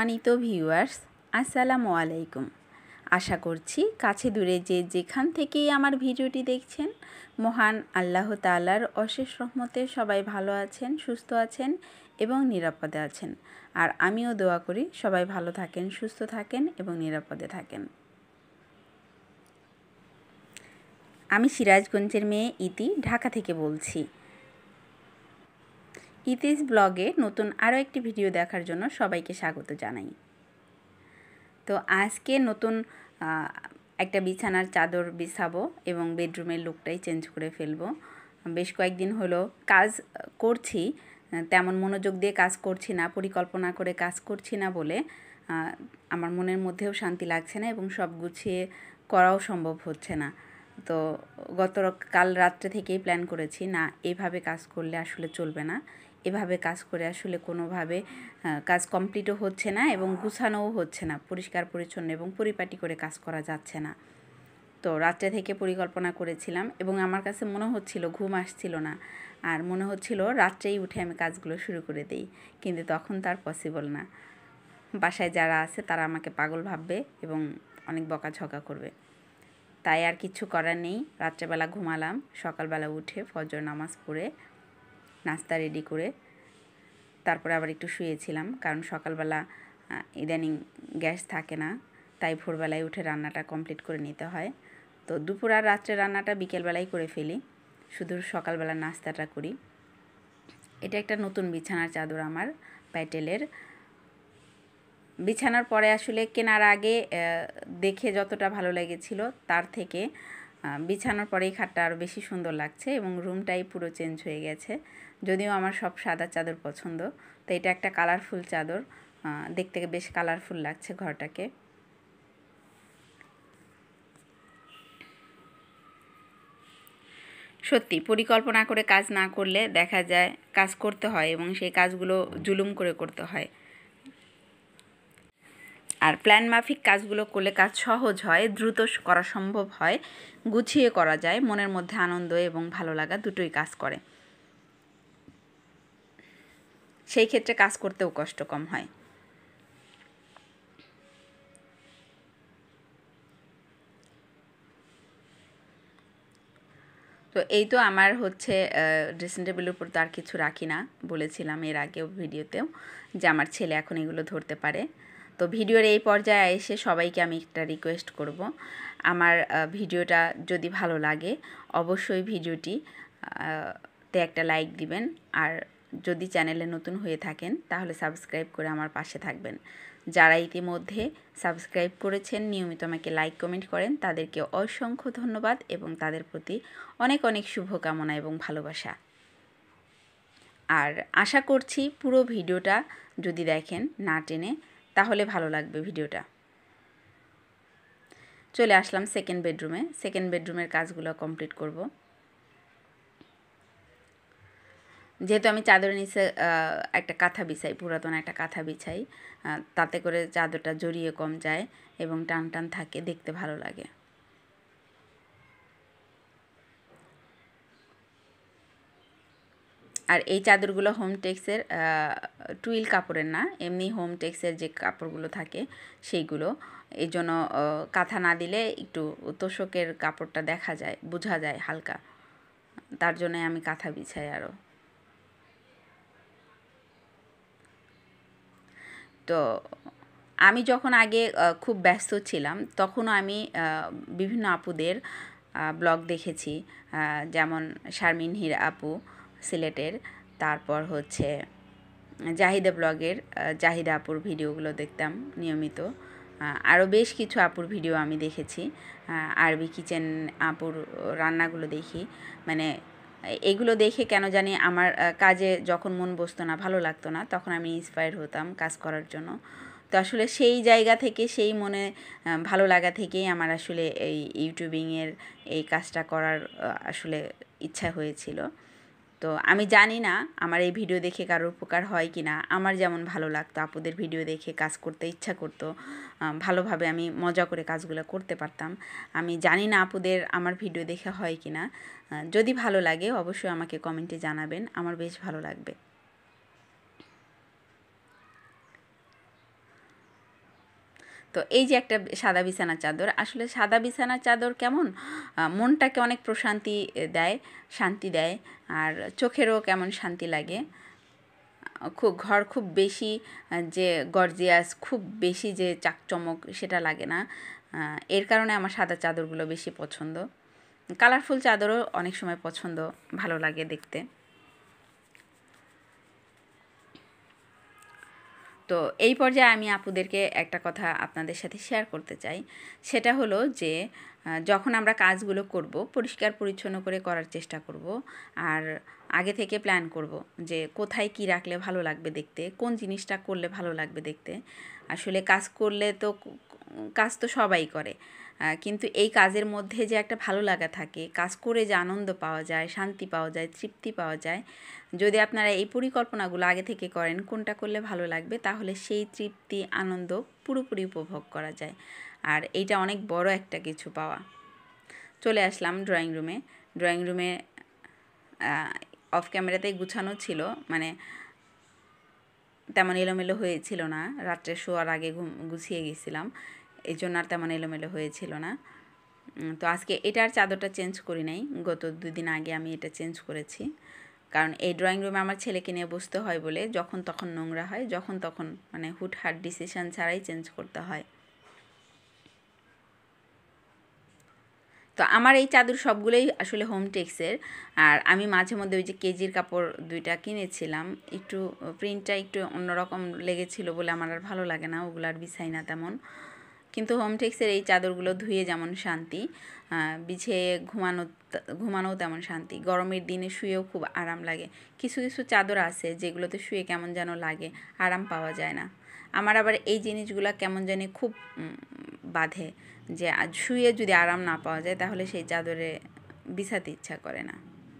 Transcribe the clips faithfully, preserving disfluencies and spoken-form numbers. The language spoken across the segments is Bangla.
সম্মানিত ভিউয়ার্স, আসসালামু আলাইকুম। আশা করছি কাছে দূরে যে যেখান থেকেই আমার ভিডিওটি দেখছেন, মহান আল্লাহ তাআলার অশেষ রহমতে সবাই ভালো আছেন, সুস্থ আছেন এবং নিরাপদে আছেন। আর আমিও দোয়া করি সবাই ভালো থাকেন, সুস্থ থাকেন এবং নিরাপদে থাকেন। আমি সিরাজগঞ্জের মেয়ে ইতি, ঢাকা থেকে বলছি। ইতিস ব্লগে নতুন আরও একটি ভিডিও দেখার জন্য সবাইকে স্বাগত জানাই। তো আজকে নতুন একটা বিছানার চাদর বিছাবো এবং বেডরুমের লুকটাই চেঞ্জ করে ফেলবো। বেশ কয়েকদিন হলো কাজ করছি, তেমন মনোযোগ দিয়ে কাজ করছি না, পরিকল্পনা করে কাজ করছি না বলে আমার মনের মধ্যেও শান্তি লাগছে না এবং সব গুছিয়ে করাও সম্ভব হচ্ছে না। তো গত কাল রাত্রে থেকেই প্ল্যান করেছি, না এভাবে কাজ করলে আসলে চলবে না, এভাবে কাজ করে আসলে কোনোভাবে কাজ কমপ্লিটও হচ্ছে না এবং গুছানোও হচ্ছে না, পরিষ্কার পরিচ্ছন্ন এবং পরিপাটি করে কাজ করা যাচ্ছে না। তো রাত্রে থেকে পরিকল্পনা করেছিলাম এবং আমার কাছে মনে হচ্ছিল ঘুম আসছিল না, আর মনে হচ্ছিল রাত্রেই উঠে আমি কাজগুলো শুরু করে দিই, কিন্তু তখন তার পসিবল না। বাসায় যারা আছে তারা আমাকে পাগল ভাববে এবং অনেক বকাঝকা করবে। তাই আর কিছু করার নেই, রাত্রেবেলা ঘুমালাম, সকালবেলা উঠে ফজর নামাজ পড়ে নাস্তা রেডি করে তারপরে আবার একটু শুয়েছিলাম, কারণ সকালবেলা ইদানিং গ্যাস থাকে না, তাই ভোরবেলায় উঠে রান্নাটা কমপ্লিট করে নিতে হয়। তো দুপুর আর রাত্রে রান্নাটা বিকেলবেলায় করে ফেলি, শুধু সকালবেলা নাস্তাটা করি। এটা একটা নতুন বিছানার চাদর আমার প্যাটেলের। বিছানার পরে আসলে কেনার আগে দেখে যতটা ভালো লেগেছিল তার থেকে বিছানার পরে এই খাটটা আরও বেশি সুন্দর লাগছে এবং রুমটাই পুরো চেঞ্জ হয়ে গেছে। যদিও আমার সব সাদা চাদর পছন্দ, তো এটা একটা কালারফুল চাদর, দেখতে বেশ কালারফুল লাগছে ঘরটাকে। সত্যি পরিকল্পনা করে কাজ না করলে দেখা যায় কাজ করতে হয় এবং সেই কাজগুলো জুলুম করে করতে হয়। আর প্ল্যান মাফিক কাজগুলো করলে কাজ সহজ হয়, দ্রুত করা সম্ভব হয়, গুছিয়ে করা যায়, মনের মধ্যে আনন্দ এবং ভালো লাগা দুটোই কাজ করে। সেই ক্ষেত্রে কাজ করতেও কষ্ট কম হয়। তো এই তো আমার হচ্ছে ড্রেসিং টেবিলের উপর তো আর কিছু রাখি না, বলেছিলাম এর আগেও ভিডিওতেও যে আমার ছেলে এখন এগুলো ধরতে পারে। তো ভিডিওর এই পর্যায়ে এসে সবাইকে আমি একটা রিকোয়েস্ট করব, আমার ভিডিওটা যদি ভালো লাগে অবশ্যই ভিডিওটি তে একটা লাইক দিবেন, আর যদি চ্যানেলে নতুন হয়ে থাকেন তাহলে সাবস্ক্রাইব করে আমার পাশে থাকবেন। যারা ইতিমধ্যে সাবস্ক্রাইব করেছেন, নিয়মিত আমাকে লাইক কমেন্ট করেন, তাদেরকে অসংখ্য ধন্যবাদ এবং তাদের প্রতি অনেক অনেক শুভকামনা এবং ভালোবাসা। আর আশা করছি পুরো ভিডিওটা যদি দেখেন না টেনে তাহলে ভালো লাগবে ভিডিওটা। চলে আসলাম সেকেন্ড বেডরুমে। সেকেন্ড বেডরুমের কাজগুলো কমপ্লিট করব। যেহেতু আমি চাদরের নিচে একটা কাঁথা বিছাই, পুরাতন একটা কাঁথা বিছাই, তাতে করে চাদরটা জড়িয়ে কম যায় এবং টান টান থাকে, দেখতে ভালো লাগে। আর এই চাদরগুলো হোমটেক্সের, টুইল কাপড়ের না, এমনি হোমটেক্সের যে কাপড়গুলো থাকে সেইগুলো। এই জন্য কাঁথা না দিলে একটু তোষকের কাপড়টা দেখা যায়, বোঝা যায় হালকা, তার জন্য আমি কাঁথা বিছাই আরও। তো আমি যখন আগে খুব ব্যস্ত ছিলাম তখনও আমি বিভিন্ন আপুদের ব্লগ দেখেছি, যেমন শারমিন হীরা আপু সিলেটের, তারপর হচ্ছে জাহিদা ব্লগের জাহিদা আপুর ভিডিওগুলো দেখতাম নিয়মিত। আরও বেশ কিছু আপুর ভিডিও আমি দেখেছি, আরবি কিচেন আপুর রান্নাগুলো দেখি। মানে এগুলো দেখে কেন জানি আমার কাজে যখন মন বসতো না, ভালো লাগতো না, তখন আমি ইন্সপায়ার হতাম কাজ করার জন্য। তো আসলে সেই জায়গা থেকে, সেই মনে ভালো লাগা থেকেই আমার আসলে এই ইউটিউবিংয়ের এই কাজটা করার আসলে ইচ্ছা হয়েছিল। তো আমি জানি না আমার এই ভিডিও দেখে কারোর উপকার হয় কি না। আমার যেমন ভালো লাগতো, আপুদের ভিডিও দেখে কাজ করতে ইচ্ছা করতো, ভালোভাবে আমি মজা করে কাজগুলো করতে পারতাম। আমি জানি না আপুদের আমার ভিডিও দেখে হয় কি না। যদি ভালো লাগে অবশ্যই আমাকে কমেন্টে জানাবেন, আমার বেশ ভালো লাগবে। তো এই যে একটা সাদা বিছানার চাদর, আসলে সাদা বিছানার চাদর কেমন মনটাকে অনেক প্রশান্তি দেয়, শান্তি দেয়, আর চোখেরও কেমন শান্তি লাগে। খুব ঘর খুব বেশি যে গর্জিয়াস, খুব বেশি যে চাকচমক সেটা লাগে না। এর কারণে আমার সাদা চাদরগুলো বেশি পছন্দ। কালারফুল চাদরও অনেক সময় পছন্দ, ভালো লাগে দেখতে। তো এই পর্যায়ে আমি আপুদেরকে একটা কথা আপনাদের সাথে শেয়ার করতে চাই, সেটা হলো যে যখন আমরা কাজগুলো করব পরিষ্কার পরিচ্ছন্ন করে করার চেষ্টা করব, আর আগে থেকে প্ল্যান করব যে কোথায় কি রাখলে ভালো লাগবে দেখতে, কোন জিনিসটা করলে ভালো লাগবে দেখতে। আসলে কাজ করলে তো কাজ তো সবাই করে, কিন্তু এই কাজের মধ্যে যে একটা ভালো লাগা থাকে, কাজ করে যে আনন্দ পাওয়া যায়, শান্তি পাওয়া যায়, তৃপ্তি পাওয়া যায়, যদি আপনারা এই পরিকল্পনাগুলো আগে থেকে করেন কোনটা করলে ভালো লাগবে, তাহলে সেই তৃপ্তি আনন্দ পুরোপুরি উপভোগ করা যায়। আর এইটা অনেক বড় একটা কিছু পাওয়া। চলে আসলাম ড্রয়িং রুমে। ড্রয়িং রুমে অফ ক্যামেরাতেই গুছানো ছিল, মানে তেমন এলোমেলো হয়েছিল না, রাত্রে শোয়ার আগে ঘুম গুছিয়ে গেছিলাম, এই জন্য আর তেমন এলোমেলো হয়েছিল না। তো আজকে এটার চাদরটা চেঞ্জ করি নাই, গত দুই দিন আগে আমি এটা চেঞ্জ করেছি, কারণ এই ড্রয়িং রুমে আমার ছেলেকে নিয়ে বসতে হয় বলে যখন তখন নোংরা হয়, যখন তখন মানে হুটহাট ডিসিশন ছাড়াই চেঞ্জ করতে হয়। তো আমার এই চাদর সবগুলোই আসলে হোম টেক্সের, আর আমি মাঝে মধ্যে ওই যে কেজির কাপড় দুইটা কিনেছিলাম, একটু প্রিন্টটা একটু অন্যরকম লেগেছিল বলে আমার আর ভালো লাগে না, ওগুলো আর বিছাই না তেমন। কিন্তু হোম টেক্সের এই চাদরগুলো ধুয়ে যেমন শান্তি, বিছিয়ে ঘুমানো ঘুমানোও তেমন শান্তি, গরমের দিনে শুয়েও খুব আরাম লাগে। কিছু কিছু চাদর আছে যেগুলোতে শুয়ে কেমন যেন লাগে, আরাম পাওয়া যায় না। আমার আবার এই জিনিসগুলো কেমন জানি খুব বাধে, যে শুয়ে যদি আরাম না পাওয়া যায় তাহলে সেই চাদরে বিছাতে ইচ্ছা করে না।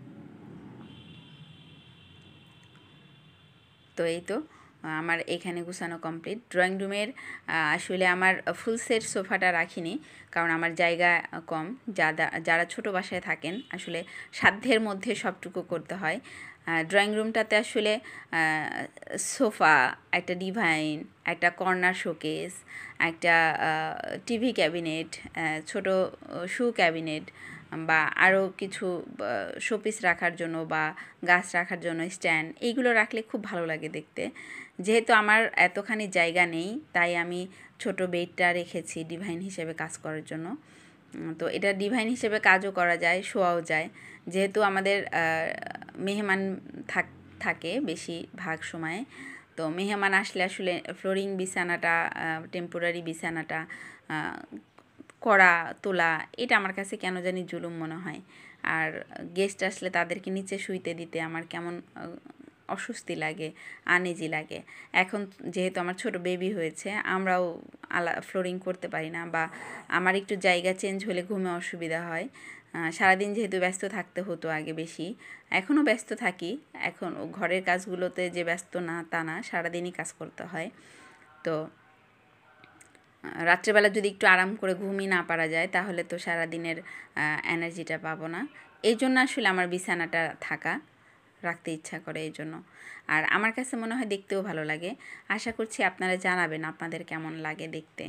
তো এই তো আমার এখানে গুছানো কমপ্লিট। ড্রয়িং রুমের আসলে আমার ফুল সেট সোফাটা রাখিনি, কারণ আমার জায়গা কম। যারা যারা ছোটো বাসায় থাকেন আসলে সাধ্যের মধ্যে সবটুকু করতে হয়। ড্রয়িং রুমটাতে আসলে সোফা, একটা ডিভাইন, একটা কর্নার শোকেস, একটা টিভি ক্যাবিনেট, ছোট শু ক্যাবিনেট, বা আরও কিছু শোপিস রাখার জন্য বা গাছ রাখার জন্য স্ট্যান্ড, এইগুলো রাখলে খুব ভালো লাগে দেখতে। যেহেতু আমার এতখানি জায়গা নেই, তাই আমি ছোট বেডটা রেখেছি ডিভাইন হিসেবে কাজ করার জন্য। তো এটা ডিভাইন হিসেবে কাজও করা যায়, শোয়াও যায়। যেহেতু আমাদের মেহমান থাক থাকে বেশিরভাগ সময়ে, তো মেহমান আসলে আসলে ফ্লোরিং বিছানাটা, টেম্পোরারি বিছানাটা করা তোলা, এটা আমার কাছে কেন জানি জুলুম মনে হয়। আর গেস্ট আসলে তাদেরকে নিচে শুইতে দিতে আমার কেমন অস্বস্তি লাগে, আনইজি লাগে। এখন যেহেতু আমার ছোট বেবি হয়েছে, আমরাও আলা ফ্লোরিং করতে পারি না, বা আমার একটু জায়গা চেঞ্জ হলে ঘুমে অসুবিধা হয়। সারাদিন যেহেতু ব্যস্ত থাকতে হতো আগে বেশি, এখনও ব্যস্ত থাকি, এখন ঘরের কাজগুলোতে যে ব্যস্ত না তা না, সারাদিনই কাজ করতে হয়। তো রাত্রেবেলা যদি একটু আরাম করে ঘুমিয়ে না পারা যায় তাহলে তো সারাদিনের এনার্জিটা পাবো না। এই জন্য আসলে আমার বিছানাটা থাকা রাখতে ইচ্ছা করে এই জন্য। আর আমার কাছে মনে হয় দেখতেও ভালো লাগে। আশা করছি আপনারা জানাবেন আপনাদের কেমন লাগে দেখতে।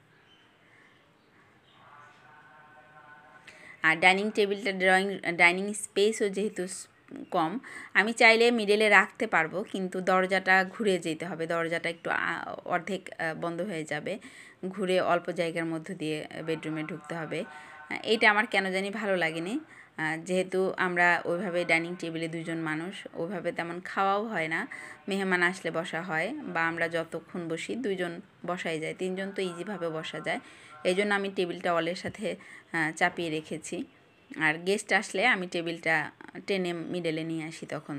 আর ডাইনিং টেবিলটা, ড্রয়িং ডাইনিং স্পেসও যেহেতু কম, আমি চাইলে মিডলে রাখতে পারবো, কিন্তু দরজাটা ঘুরে যেতে হবে, দরজাটা একটু অর্ধেক বন্ধ হয়ে যাবে, ঘুরে অল্প জায়গার মধ্য দিয়ে বেডরুমে ঢুকতে হবে। এইটা আমার কেন জানি ভালো লাগেনি। যেহেতু আমরা ওইভাবে ডাইনিং টেবিলে দুজন মানুষ, ওইভাবে তেমন খাওয়াও হয় না, মেহমান আসলে বসা হয়, বা আমরা যতক্ষণ বসি দুইজন বসাই যায়, তিনজন তো ইজিভাবে বসা যায়। এই জন্য আমি টেবিলটা ওয়ালের সাথে চাপিয়ে রেখেছি, আর গেস্ট আসলে আমি টেবিলটা টেনে মিডলে নিয়ে আসি তখন।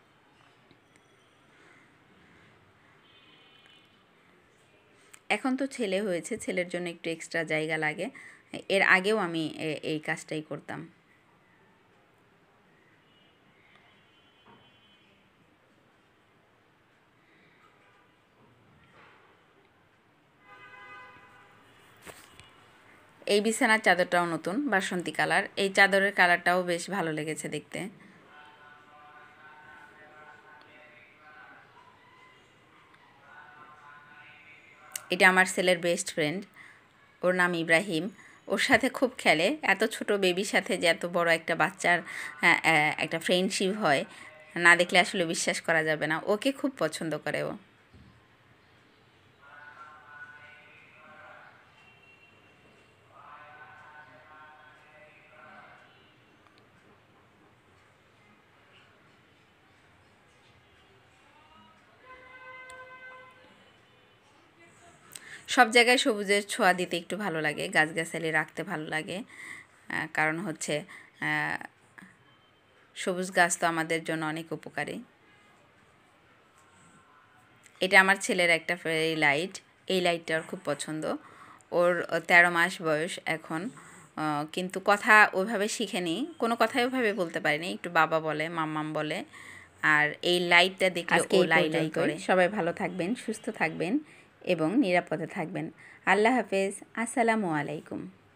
এখন তো ছেলে হয়েছে, ছেলের জন্য একটু এক্সট্রা জায়গা লাগে, এর আগেও আমি এই কাজটাই করতাম। এই বিছানার চাদরটাও নতুন, বাসন্তী কালার, এই চাদরের কালারটাও বেশ ভালো লেগেছে দেখতে। এটা আমার ছেলের বেস্ট ফ্রেন্ড, ওর নাম ইব্রাহিম। ওর সাথে খুব খেলে। এত ছোট বেবির সাথে যে এত বড় একটা বাচ্চার একটা ফ্রেন্ডশিপ হয়, না দেখলে আসলে বিশ্বাস করা যাবে না। ওকে খুব পছন্দ করে ও। সব জায়গায় সবুজের ছোঁয়া দিতে একটু ভালো লাগে, গাছগাছালি রাখতে ভালো লাগে। কারণ হচ্ছে সবুজ গাছ তো আমাদের জন্য অনেক উপকারী। এটা আমার ছেলের একটা ফেরি লাইট। এই লাইটটা ওর খুব পছন্দ। ওর তেরো মাস বয়স এখন, কিন্তু কথা ওইভাবে শিখেনি, কোনো কথাই ওইভাবে বলতে পারেনি, একটু বাবা বলে, মাম্মাম বলে। আর এই লাইটটা দেখলে ও লাই লাই করে। সবাই ভালো থাকবেন, সুস্থ থাকবেন এবং নিরাপদে থাকবেন। আল্লাহ হাফেজ। আসসালামু আলাইকুম।